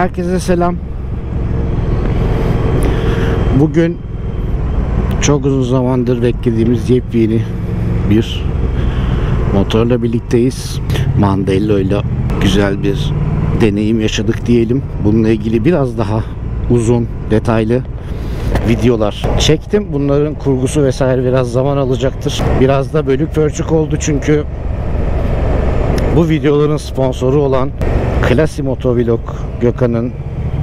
Herkese selam. Bugün çok uzun zamandır beklediğimiz yepyeni bir motorla birlikteyiz. Mandello ile güzel bir deneyim yaşadık diyelim. Bununla ilgili biraz daha uzun, detaylı videolar çektim. Bunların kurgusu vesaire biraz zaman alacaktır. Biraz da bölük pörçük oldu çünkü bu videoların sponsoru olan Klasi Motovlog Gökhan'ın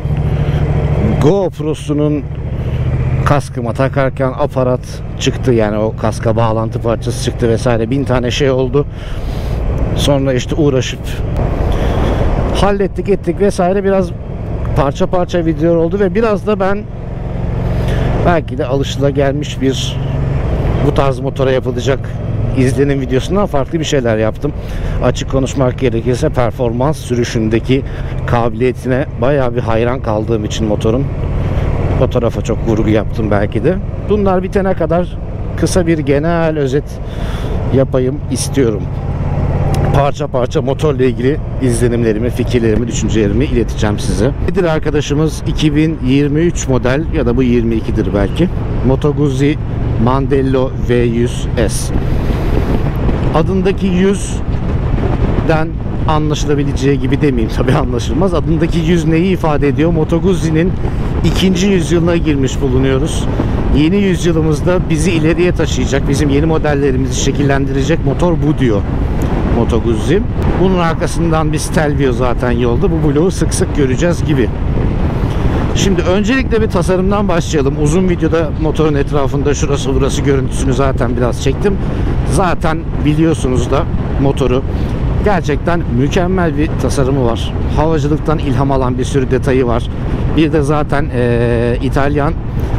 GoPro'sunun kaskıma takarken aparat çıktı, yani o kaska bağlantı parçası çıktı vesaire, 1000 tane şey oldu. Sonra işte uğraşıp hallettik ettik vesaire, biraz parça parça video oldu ve biraz da ben belki de alışılagelmiş bir bu tarz motora yapılacak izlenim videosundan farklı bir şeyler yaptım. Açık konuşmak gerekirse performans sürüşündeki kabiliyetine bayağı bir hayran kaldığım için motorun o tarafa çok vurgu yaptım belki de. Bunlar bitene kadar kısa bir genel özet yapayım istiyorum. Parça parça motorla ilgili izlenimlerimi, fikirlerimi, düşüncelerimi ileteceğim size. Nedir arkadaşımız? 2023 model ya da bu 22'dir belki. Moto Guzzi Mandello V100S. Adındaki 100'den anlaşılabileceği gibi demeyeyim, tabi anlaşılmaz. Adındaki 100 neyi ifade ediyor? Moto Guzzi'nin 2. yüzyılına girmiş bulunuyoruz. Yeni yüzyılımızda bizi ileriye taşıyacak, bizim yeni modellerimizi şekillendirecek motor bu diyor Moto Guzzi. Bunun arkasından bir Stelvio zaten yolda. Bu bloğu sık sık göreceğiz gibi. Şimdi öncelikle bir tasarımdan başlayalım. Uzun videoda motorun etrafında şurası burası görüntüsünü zaten biraz çektim. Zaten biliyorsunuz da motoru. Gerçekten mükemmel bir tasarımı var. Havacılıktan ilham alan bir sürü detayı var. Bir de zaten İtalyan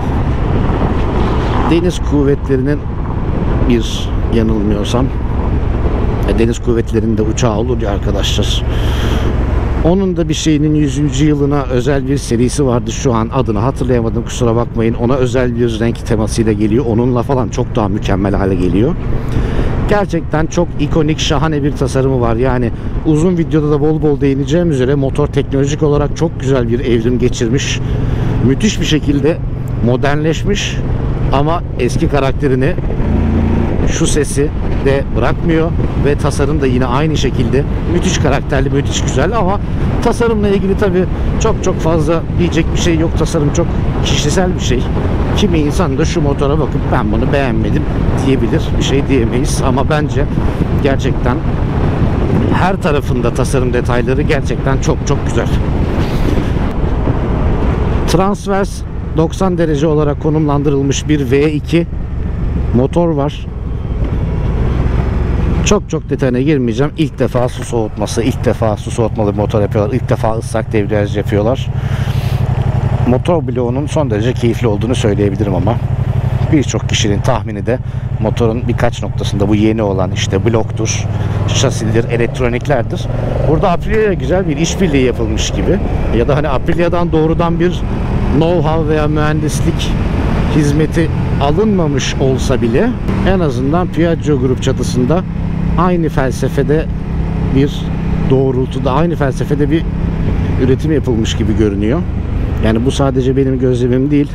deniz kuvvetlerinin, bir yanılmıyorsam deniz kuvvetlerinde uçağı olur ya arkadaşlar. Onun da bir şeyinin 100. yılına özel bir serisi vardı. Şu an adını hatırlayamadım, kusura bakmayın. Ona özel bir renk temasıyla geliyor. Onunla falan çok daha mükemmel hale geliyor. Gerçekten çok ikonik, şahane bir tasarımı var. Yani uzun videoda da bol bol değineceğim üzere motor teknolojik olarak çok güzel bir evrim geçirmiş. Müthiş bir şekilde modernleşmiş ama eski karakterini, şu sesi de bırakmıyor ve tasarım da yine aynı şekilde müthiş karakterli, müthiş güzel. Ama tasarımla ilgili tabi çok fazla diyecek bir şey yok. Tasarım çok kişisel bir şey. Kimi insan da şu motora bakıp ben bunu beğenmedim diyebilir. Bir şey diyemeyiz ama bence gerçekten her tarafında tasarım detayları gerçekten çok güzel. Transvers 90 derece olarak konumlandırılmış bir V2 motor var. Çok detayına girmeyeceğim. İlk defa su soğutması, ilk defa su soğutmalı bir motor yapıyorlar. İlk defa ıslak debriyaj yapıyorlar. Motor bloğunun son derece keyifli olduğunu söyleyebilirim ama birçok kişinin tahmini de motorun birkaç noktasında bu yeni olan işte bloktur, şasidir, elektroniklerdir. Burada Aprilia'ya güzel bir işbirliği yapılmış gibi, ya da hani Aprilia'dan doğrudan bir know-how veya mühendislik hizmeti alınmamış olsa bile en azından Piaggio Grup çatısında aynı felsefede bir doğrultuda, aynı felsefede bir üretim yapılmış gibi görünüyor. Yani bu sadece benim gözlemim değil.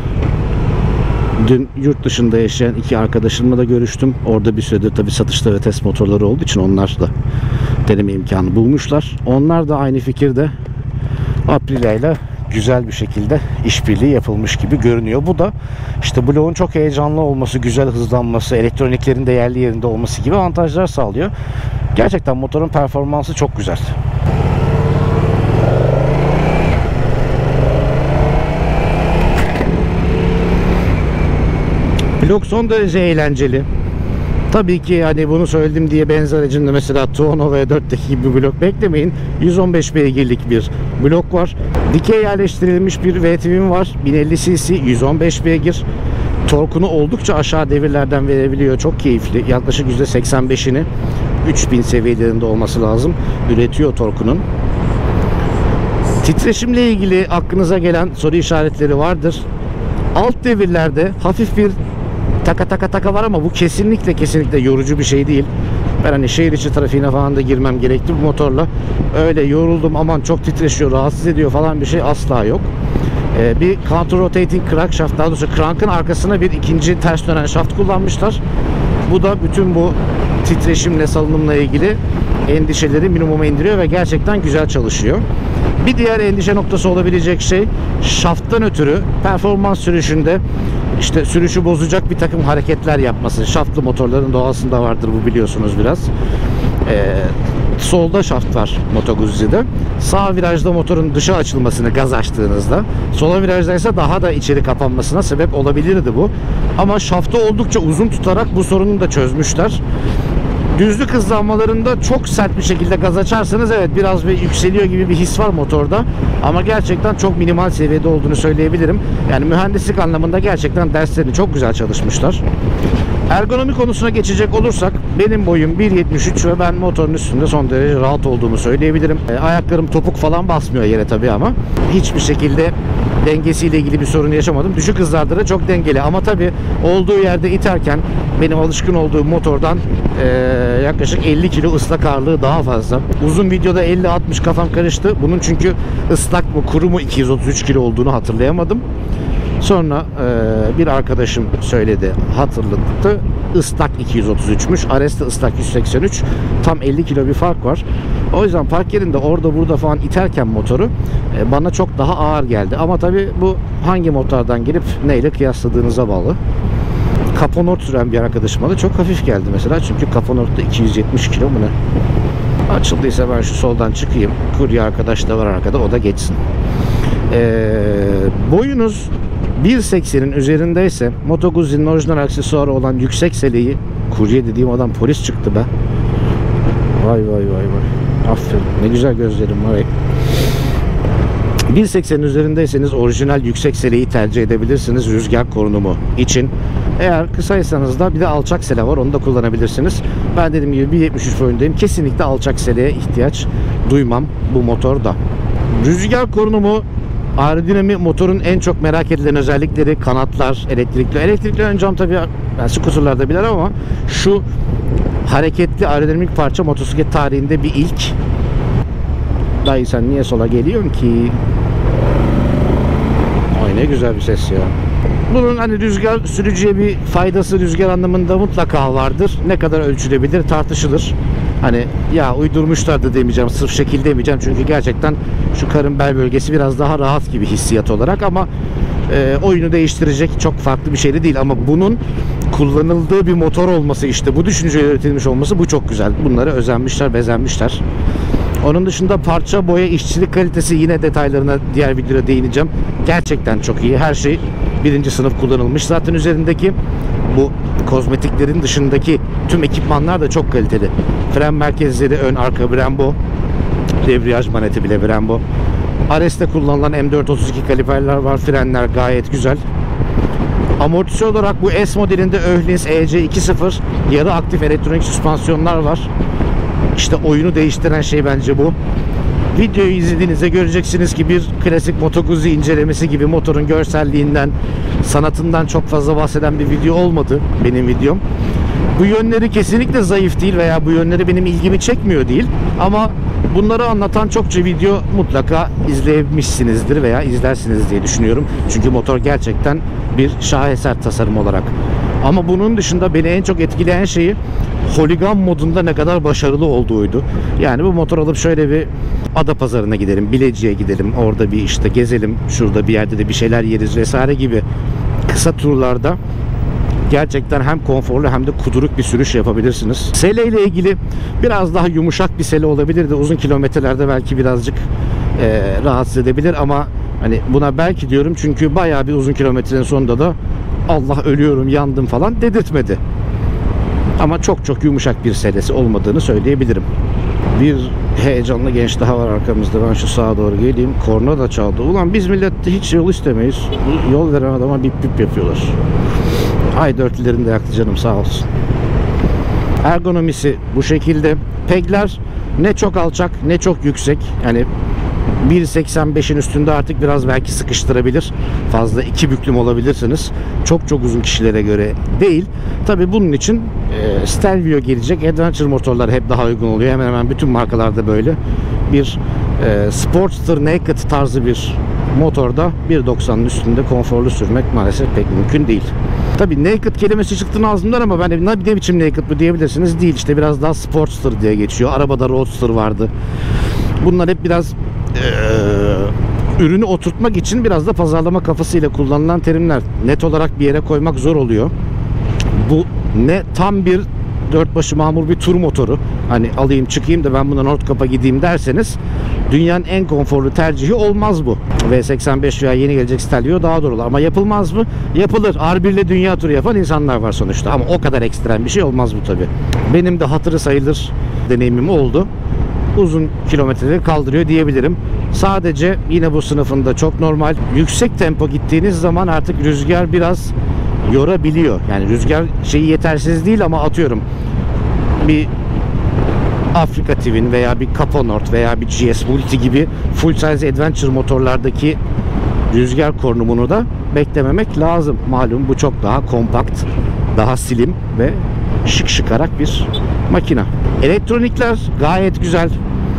Dün yurt dışında yaşayan iki arkadaşımla da görüştüm. Orada bir süredir tabi satışta ve test motorları olduğu için onlar da deneme imkanı bulmuşlar. Onlar da aynı fikirde. Aprilia ile güzel bir şekilde işbirliği yapılmış gibi görünüyor. Bu da işte bloğun çok heyecanlı olması, güzel hızlanması, elektroniklerin de yerli yerinde olması gibi avantajlar sağlıyor. Gerçekten motorun performansı çok güzel. Blok son derece eğlenceli. Tabii ki hani bunu söyledim diye benzer aracında mesela Tuono V4'teki gibi bir blok beklemeyin. 115 beygirlik bir blok var. Dikey yerleştirilmiş bir V-twin var. 1050 cc, 115 beygir. Torkunu oldukça aşağı devirlerden verebiliyor. Çok keyifli. Yaklaşık %85'ini 3000 seviyelerinde olması lazım. Üretiyor torkunun. Titreşimle ilgili aklınıza gelen soru işaretleri vardır. Alt devirlerde hafif bir taka var ama bu kesinlikle yorucu bir şey değil. Ben hani şehir içi trafiğine falan da girmem gerekti bu motorla. Öyle yoruldum, aman çok titreşiyor, rahatsız ediyor falan bir şey asla yok. Bir counter rotating crankshaft, daha doğrusu crank'ın arkasına bir ikinci ters dönen şaft kullanmışlar. Bu da bütün bu titreşimle, salınımla ilgili endişeleri minimuma indiriyor ve gerçekten güzel çalışıyor. Bir diğer endişe noktası olabilecek şey, şafttan ötürü performans sürüşünde işte sürüşü bozacak bir takım hareketler yapması. Şaftlı motorların doğasında vardır bu, biliyorsunuz biraz. Solda şaft var Moto Guzzi'de. Sağ virajda motorun dışa açılmasını gaz açtığınızda, sola virajda ise daha da içeri kapanmasına sebep olabilirdi bu. Ama şaftı oldukça uzun tutarak bu sorunu da çözmüşler. Düzlük hızlanmalarında çok sert bir şekilde gaz açarsanız evet biraz bir yükseliyor gibi bir his var motorda. Ama gerçekten çok minimal seviyede olduğunu söyleyebilirim. Yani mühendislik anlamında gerçekten derslerini çok güzel çalışmışlar. Ergonomi konusuna geçecek olursak, benim boyum 1.73 ve ben motorun üstünde son derece rahat olduğumu söyleyebilirim. Ayaklarım topuk falan basmıyor yere tabii ama hiçbir şekilde dengesiyle ilgili bir sorun yaşamadım. Düşük hızlarda da çok dengeli ama tabii olduğu yerde iterken benim alışkın olduğum motordan yaklaşık 50 kilo ıslak ağırlığı daha fazla. Uzun videoda 50-60 kafam karıştı. Bunun çünkü ıslak mı kuru mu 233 kilo olduğunu hatırlayamadım. Sonra bir arkadaşım söyledi, hatırlattı. Islak 233'müş. Ares'te ıslak 183. Tam 50 kilo bir fark var. O yüzden park yerinde orada burada falan iterken motoru bana çok daha ağır geldi. Ama tabii bu hangi motordan gelip neyle kıyasladığınıza bağlı. Caponort süren bir arkadaşıma da çok hafif geldi mesela. Çünkü Caponort'ta 270 kilo mu ne? Açıldıysa ben şu soldan çıkayım. Kurye arkadaş da var arkada, o da geçsin. Boyunuz 1.80'in üzerindeyse Moto Guzzi'nin orijinal aksesuarı olan yüksek seleyi, kurye dediğim adam polis çıktı be. Vay vay vay vay. Aferin. Ne güzel gözlerim var. 1.80'in üzerindeyseniz orijinal yüksek seleyi tercih edebilirsiniz rüzgar korunumu için. Eğer kısaysanız da bir de alçak sele var, onu da kullanabilirsiniz. Ben dediğim gibi 1.73 boyundayım. Kesinlikle alçak seleye ihtiyaç duymam bu motorda. Rüzgar korunumu, aerodinami motorun en çok merak edilen özellikleri. Kanatlar, elektrikli. Elektrikli ön cam tabii ben skuterlarda bilir ama şu hareketli aerodinamik parça motosiklet tarihinde bir ilk. Dayı sen niye sola geliyorsun ki? Ay ne güzel bir ses ya. Bunun hani rüzgar sürücüye bir faydası rüzgar anlamında mutlaka vardır. Ne kadar ölçülebilir tartışılır. Hani ya uydurmuşlar da demeyeceğim, sırf şekil demeyeceğim çünkü gerçekten şu karın bel bölgesi biraz daha rahat gibi hissiyat olarak ama oyunu değiştirecek çok farklı bir şey de değil ama bunun kullanıldığı bir motor olması, işte bu düşünceyle üretilmiş olması, bu çok güzel. Bunlara özenmişler, bezenmişler. Onun dışında parça, boya, işçilik kalitesi, yine detaylarına diğer videoda değineceğim. Gerçekten çok iyi. Her şey birinci sınıf kullanılmış. Zaten üzerindeki bu kozmetiklerin dışındaki tüm ekipmanlar da çok kaliteli. Fren merkezleri ön arka Brembo. Debriyaj maneti bile Brembo. Ares'te kullanılan M432 kaliperler var. Frenler gayet güzel. Amortisör olarak bu S modelinde Öhlins EC20 yarı aktif elektronik süspansiyonlar var. İşte oyunu değiştiren şey bence bu. Videoyu izlediğinizde göreceksiniz ki bir klasik Moto Guzzi incelemesi gibi motorun görselliğinden, sanatından çok fazla bahseden bir video olmadı benim videom. Bu yönleri kesinlikle zayıf değil veya bu yönleri benim ilgimi çekmiyor değil. Ama bunları anlatan çokça video mutlaka izlemişsinizdir veya izlersiniz diye düşünüyorum. Çünkü motor gerçekten bir şaheser tasarım olarak. Ama bunun dışında beni en çok etkileyen şeyi holigan modunda ne kadar başarılı olduğuydu. Yani bu motor alıp şöyle bir Adapazarı'na gidelim, Bilecik'e gidelim, orada bir işte gezelim, şurada bir yerde de bir şeyler yeriz vesaire gibi kısa turlarda gerçekten hem konforlu hem de kuduruk bir sürüş yapabilirsiniz. Sele ile ilgili biraz daha yumuşak bir sele olabilirdi. Uzun kilometrelerde belki birazcık rahatsız edebilir ama hani buna belki diyorum çünkü bayağı bir uzun kilometrenin sonunda da Allah ölüyorum, yandım falan dedirtmedi. Ama çok çok yumuşak bir selesi olmadığını söyleyebilirim. Bir heyecanlı genç daha var arkamızda. Ben şu sağa doğru geleyim. Korna da çaldı. Ulan biz millette hiç yol istemeyiz. Yol veren adama bip bip yapıyorlar. Ay dörtlülerini de yaktı canım, sağ olsun. Ergonomisi bu şekilde. Pegler ne çok alçak ne çok yüksek. Yani 1.85'in üstünde artık biraz belki sıkıştırabilir. Fazla iki büklüm olabilirsiniz. Çok çok uzun kişilere göre değil. Tabi bunun için Stelvio gelecek. Adventure motorlar hep daha uygun oluyor. Hemen hemen bütün markalarda böyle. Bir Sportster Naked tarzı bir motorda 1.90'ın üstünde konforlu sürmek maalesef pek mümkün değil. Tabi naked kelimesi çıktı ağzımdan ama ben ne biçim naked bu diyebilirsiniz. Değil, işte biraz daha Sportster diye geçiyor. Arabada Roadster vardı. Bunlar hep biraz ürünü oturtmak için biraz da pazarlama kafasıyla kullanılan terimler. Net olarak bir yere koymak zor oluyor. Bu ne tam bir dört başı mamur bir tur motoru. Hani alayım çıkayım da ben buna Nordkamp'a gideyim derseniz dünyanın en konforlu tercihi olmaz bu. V85 veya yeni gelecek Stelvio daha doğru olur. Ama yapılmaz mı? Yapılır. R1 ile dünya turu yapan insanlar var sonuçta. Ama o kadar ekstrem bir şey olmaz bu tabi. Benim de hatırı sayılır deneyimim oldu. Uzun kilometreleri kaldırıyor diyebilirim. Sadece yine bu sınıfında çok normal. Yüksek tempo gittiğiniz zaman artık rüzgar biraz yorabiliyor. Yani rüzgar şeyi yetersiz değil ama atıyorum bir Afrika Twin veya bir Capo Nord veya bir GS Multi gibi full size adventure motorlardaki rüzgar korunumunu da beklememek lazım. Malum bu çok daha kompakt, daha slim ve şık şıkarak bir makina. Elektronikler gayet güzel.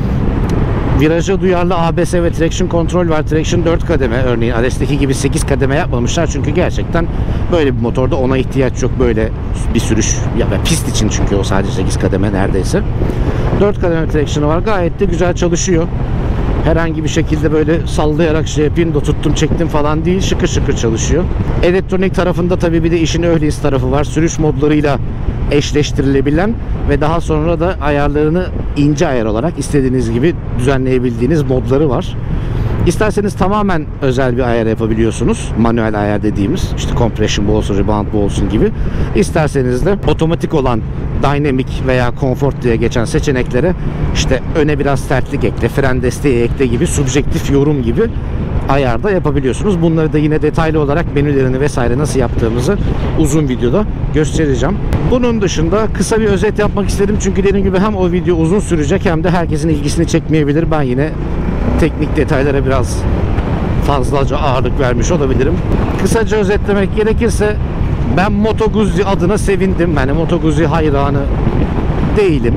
Viraja duyarlı ABS ve traction kontrol var. Traction 4 kademe. Örneğin Ares'teki gibi 8 kademe yapmamışlar. Çünkü gerçekten böyle bir motorda ona ihtiyaç yok. Böyle bir sürüş. Ya pist için çünkü o sadece 8 kademe neredeyse. 4 kademe traction'ı var. Gayet de güzel çalışıyor. Herhangi bir şekilde böyle sallayarak şey yapayım da tuttum çektim falan değil. Şıkır şıkır çalışıyor. Elektronik tarafında tabii bir de işin öhliyesi tarafı var. Sürüş modlarıyla eşleştirilebilen ve daha sonra da ayarlarını ince ayar olarak istediğiniz gibi düzenleyebildiğiniz modları var. İsterseniz tamamen özel bir ayar yapabiliyorsunuz. Manuel ayar dediğimiz işte compression bu olsun, rebound bu olsun gibi. İsterseniz de otomatik olan dynamic veya comfort diye geçen seçeneklere işte öne biraz sertlik ekle, fren desteği ekle gibi subjektif yorum gibi ayarda yapabiliyorsunuz. Bunları da yine detaylı olarak menülerini vesaire nasıl yaptığımızı uzun videoda göstereceğim. Bunun dışında kısa bir özet yapmak istedim. Çünkü dediğim gibi hem o video uzun sürecek hem de herkesin ilgisini çekmeyebilir. Ben yine teknik detaylara biraz fazlaca ağırlık vermiş olabilirim. Kısaca özetlemek gerekirse ben Moto Guzzi adına sevindim. Yani Moto Guzzi hayranı değilim.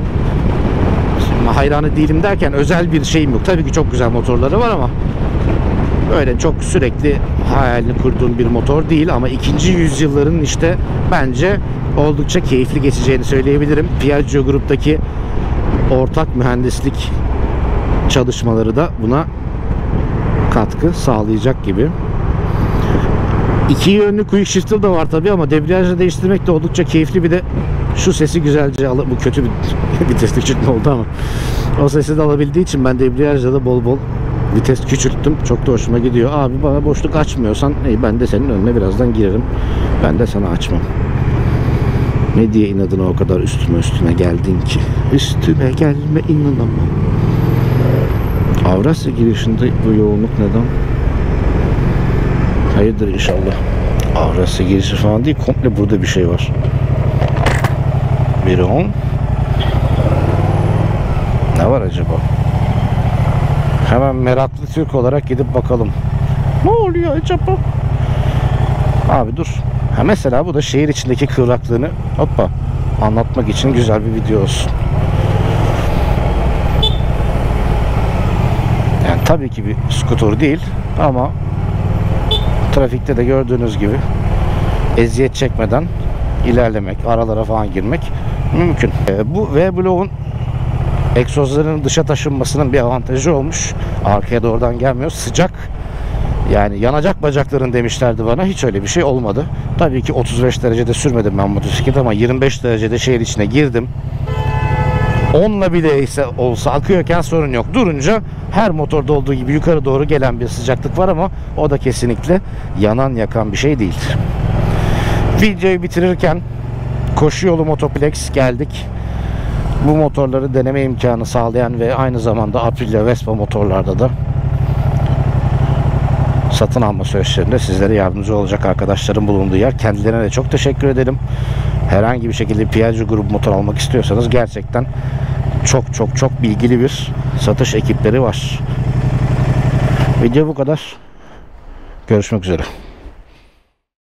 Hayranı değilim derken özel bir şeyim yok. Tabii ki çok güzel motorları var ama böyle çok sürekli hayalini kurduğum bir motor değil ama 2. yüzyılların işte bence oldukça keyifli geçeceğini söyleyebilirim. Piaggio gruptaki ortak mühendislik çalışmaları da buna katkı sağlayacak gibi. 2 yönlü quick shifter da var tabi ama debriyajla değiştirmek de oldukça keyifli. Bir de şu sesi güzelce alıp, bu kötü bir vites küçültme oldu ama o sesi de alabildiği için ben debriyajla da bol bol vites küçülttüm. Çok da hoşuma gidiyor. Abi bana boşluk açmıyorsan ben de senin önüne birazdan girerim. Ben de sana açmam. Ne diye inadına o kadar üstüne geldin ki? Üstüme gelme, inanamam. Avrasya girişinde bu yoğunluk neden? Hayırdır inşallah. Avrasya girişi falan değil. Komple burada bir şey var. Bir on. Ne var acaba? Hemen meraklı Türk olarak gidip bakalım. Ne oluyor acaba? Abi dur. Ha mesela bu da şehir içindeki kıvraklığını anlatmak için güzel bir video olsun. Yani tabii ki bir skuter değil ama trafikte de gördüğünüz gibi eziyet çekmeden ilerlemek, aralara falan girmek mümkün. Bu V-Block'un egzozlarının dışa taşınmasının bir avantajı olmuş. Arkaya doğrudan gelmiyor. Sıcak. Yani yanacak bacakların demişlerdi bana. Hiç öyle bir şey olmadı. Tabii ki 35 derecede sürmedim ben motosiklet ama 25 derecede şehir içine girdim. 10'la bile ise olsa akıyorken sorun yok. Durunca her motorda olduğu gibi yukarı doğru gelen bir sıcaklık var ama o da kesinlikle yakan bir şey değil. Videoyu bitirirken koşu yolu Motoplex geldik. Bu motorları deneme imkanı sağlayan ve aynı zamanda Aprilia Vespa motorlarda da satın alma süreçlerinde sizlere yardımcı olacak arkadaşların bulunduğu yer. Kendilerine de çok teşekkür ederim. Herhangi bir şekilde Piaggio grubu motor almak istiyorsanız gerçekten çok bilgili bir satış ekipleri var. Video bu kadar. Görüşmek üzere.